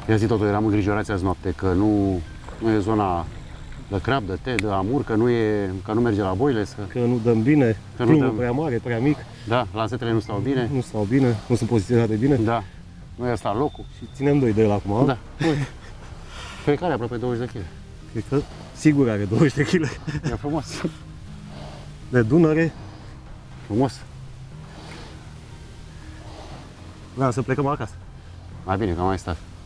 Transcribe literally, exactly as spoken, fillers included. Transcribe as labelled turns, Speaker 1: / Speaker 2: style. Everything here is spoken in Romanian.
Speaker 1: Ia zi totul, eram îngrijorați azi noapte că nu, nu e zona de crab, de te, de amur, că nu, e, că nu merge la boile. Să...
Speaker 2: Că nu dăm bine,
Speaker 1: că nu
Speaker 2: plumul
Speaker 1: dăm...
Speaker 2: prea mare, prea mic.
Speaker 1: Da, lansetele nu stau bine.
Speaker 2: Nu stau bine, nu sunt poziționate bine.
Speaker 1: Da, nu e asta locul.
Speaker 2: Și ținem doi de el acum.
Speaker 1: Da, uite. Pe care aproape douăzeci de kilograme.
Speaker 2: Cred că sigur are douăzeci de kilograme.
Speaker 1: E frumos.
Speaker 2: De Dunăre.
Speaker 1: Frumos.
Speaker 2: Vreau să plecăm acasă.
Speaker 1: Mai bine că am mai stat.